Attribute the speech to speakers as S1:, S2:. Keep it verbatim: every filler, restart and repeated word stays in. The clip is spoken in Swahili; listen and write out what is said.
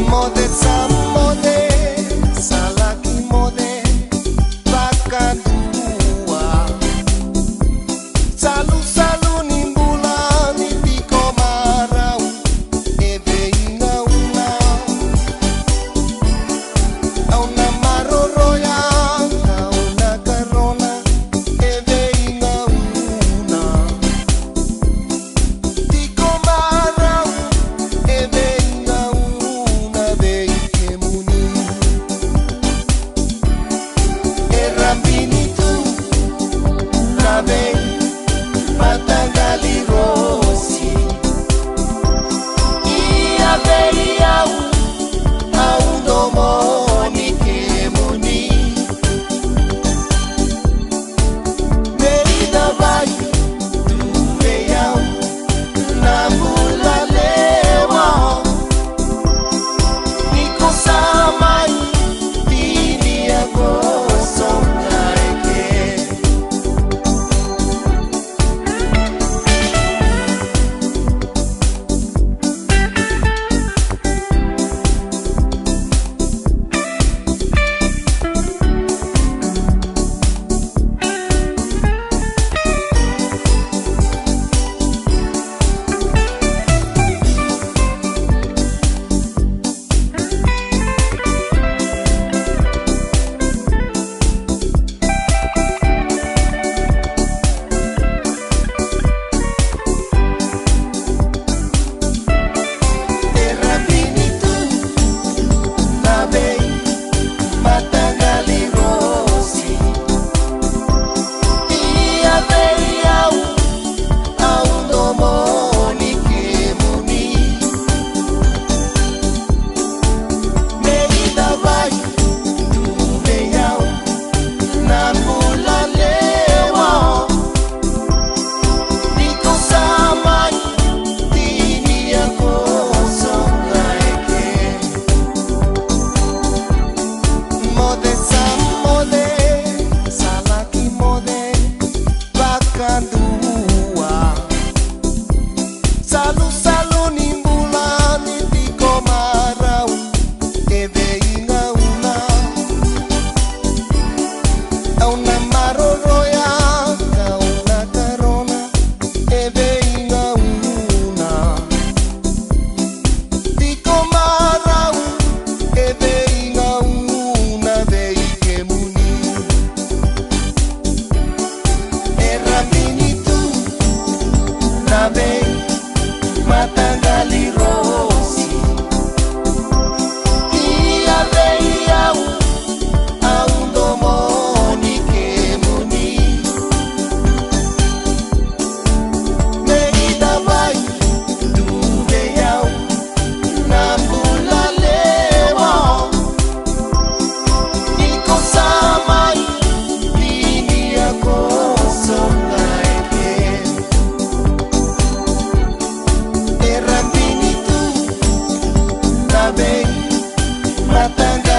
S1: Mode sa mode, sa laki mode, baka dua. Salu-salu ni bulan di komarau, ebe inga una. Au na maroroya, au na karona, ebe inga una. Di komarau, ebe inga una, be ikemuni. Erambini tu, na be. Matagali rosi ia bei au au domoni che muni bei da vai tu bei au na mula lewa niko samai dini ako songaike. Salu-salu ni bulan di komarau, ebe inga una. Au na maroroya, au na karona, ebe inga una. Di komarau, ebe inga una, be ikemuni. Erambini tu, na be. Matagali rosi ia bei au au domoni che muni bei da vai tu bei au na mula lewa niko samai dini ako songaike. Erambini tu, na be, matanga.